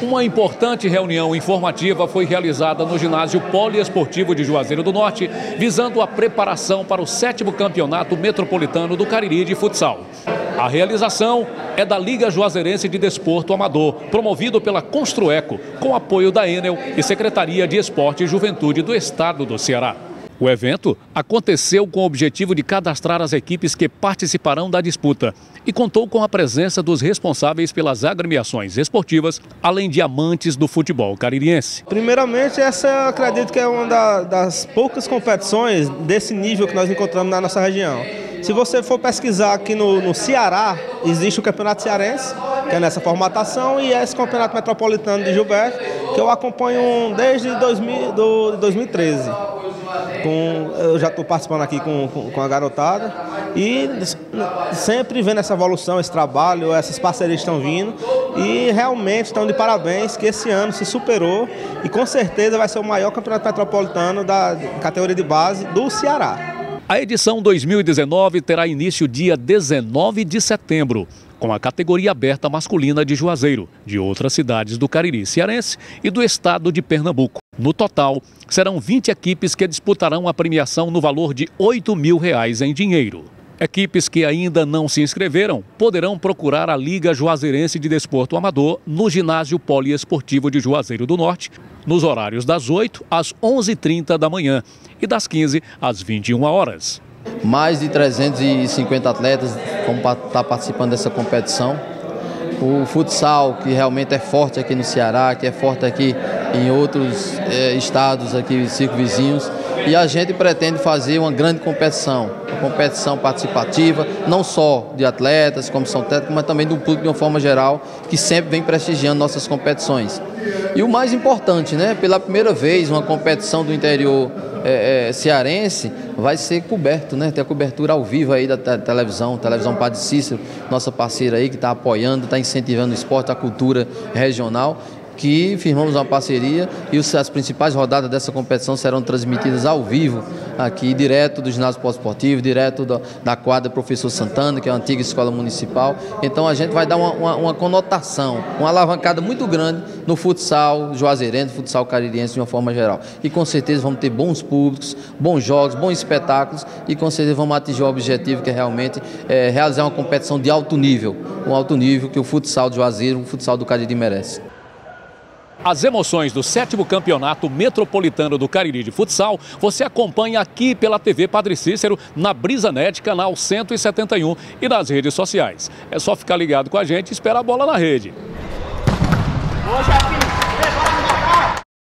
Uma importante reunião informativa foi realizada no ginásio poliesportivo de Juazeiro do Norte, visando a preparação para o 7º Campeonato Metropolitano do Cariri de Futsal. A realização é da Liga Juazeirense de Desporto Amador, promovido pela Construeco, com apoio da Enel e Secretaria de Esporte e Juventude do Estado do Ceará. O evento aconteceu com o objetivo de cadastrar as equipes que participarão da disputa e contou com a presença dos responsáveis pelas agremiações esportivas, além de amantes do futebol caririense. Primeiramente, essa eu acredito que é uma das poucas competições desse nível que nós encontramos na nossa região. Se você for pesquisar aqui no Ceará, existe o Campeonato Cearense, que é nessa formatação, e esse Campeonato Metropolitano de Gilberto, que eu acompanho desde 2013. Eu já estou participando aqui com a garotada e sempre vendo essa evolução, esse trabalho, essas parcerias estão vindo e realmente estão de parabéns que esse ano se superou e com certeza vai ser o maior campeonato metropolitano da categoria de base do Ceará. A edição 2019 terá início dia 19 de setembro, com a categoria aberta masculina de Juazeiro, de outras cidades do Cariri cearense e do estado de Pernambuco. No total, serão 20 equipes que disputarão a premiação no valor de R$ 8.000 em dinheiro. Equipes que ainda não se inscreveram poderão procurar a Liga Juazeirense de Desporto Amador no ginásio poliesportivo de Juazeiro do Norte, nos horários das 8 às 11h30 da manhã e das 15 às 21 horas. Mais de 350 atletas vão estar participando dessa competição. O futsal, que realmente é forte aqui no Ceará, que é forte aqui em outros estados aqui circunvizinhos. E a gente pretende fazer uma grande competição, uma competição participativa, não só de atletas, comissão técnica, mas também do público de uma forma geral, que sempre vem prestigiando nossas competições. E o mais importante, né, pela primeira vez, uma competição do interior cearense vai ser coberto, né? Tem a cobertura ao vivo aí da televisão Padre Cícero, nossa parceira aí que está apoiando, está incentivando o esporte, a cultura regional, que firmamos uma parceria e as principais rodadas dessa competição serão transmitidas ao vivo aqui, direto do ginásio poliesportivo, direto da quadra Professor Santana, que é a antiga escola municipal. Então a gente vai dar uma conotação, uma alavancada muito grande no futsal juazeirense, futsal caririense de uma forma geral. E com certeza vamos ter bons públicos, bons jogos, bons espetáculos e com certeza vamos atingir o objetivo que é realmente realizar uma competição de alto nível, um alto nível que o futsal de Juazeiro, o futsal do Cariri merece. As emoções do 7º Campeonato Metropolitano do Cariri de Futsal você acompanha aqui pela TV Padre Cícero, na BrisaNet, canal 171 e nas redes sociais. É só ficar ligado com a gente e esperar a bola na rede.